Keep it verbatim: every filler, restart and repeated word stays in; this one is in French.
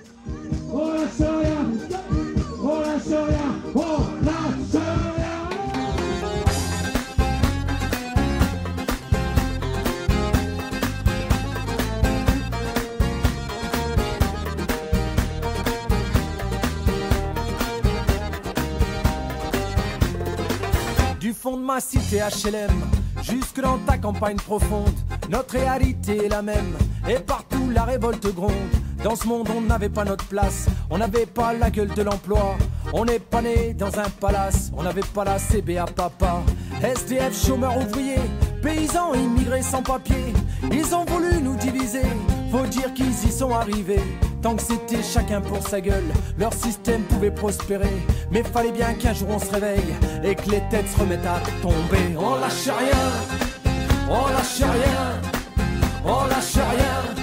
On lâche rien, on lâche rien, on lâche rien. Du fond de ma cité H L M jusque dans ta campagne profonde, notre réalité est la même, et partout la révolte gronde. Dans ce monde on n'avait pas notre place, on n'avait pas la gueule de l'emploi, on n'est pas né dans un palace, on n'avait pas la C B A papa. S D F, chômeurs ouvriers, paysans immigrés sans papier, ils ont voulu nous diviser, faut dire qu'ils y sont arrivés. Tant que c'était chacun pour sa gueule, leur système pouvait prospérer. Mais fallait bien qu'un jour on se réveille et que les têtes se remettent à tomber. On lâche rien, on lâche rien, on lâche rien.